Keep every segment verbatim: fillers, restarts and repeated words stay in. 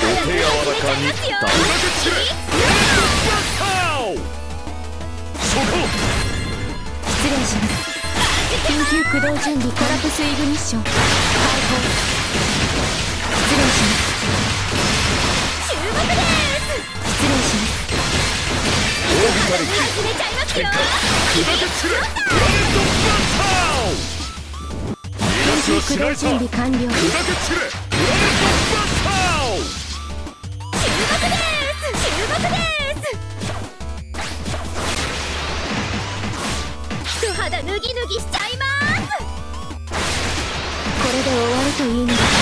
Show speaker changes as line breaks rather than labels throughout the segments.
手柔らかにだ。
失礼します。緊急駆動準備コラプスイグニッション開放。失礼します。注目です。失礼します。
オービタルキー
始めちゃいますよ。
砕け散れプラネットバスター。
緊急駆動準備完了。
砕け散れプラネットバスター。
注目です注目です。一肌脱ぎ脱ぎしちゃいます。これで終わるといいのですが。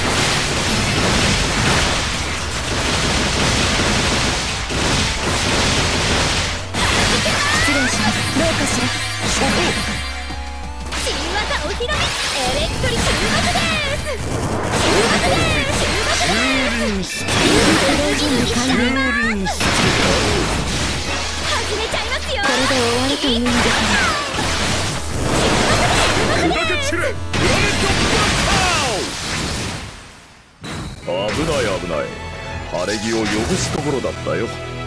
失礼します。どうかしら。
そこ
新技お披露目エレクトリ注目です。注目です注目です。緊急駆動準備完了。
蹂躙して
始めちゃいますよ。これで終わるといいのですが。
砕け散れプラネットバスター。危ない危ない。晴れ着を汚すところだったよ。